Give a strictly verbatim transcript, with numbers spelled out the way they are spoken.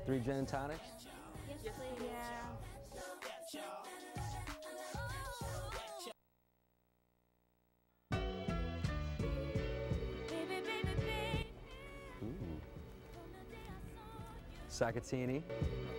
Three gin and tonics? Yes, please. Yeah. Ooh. Saketini.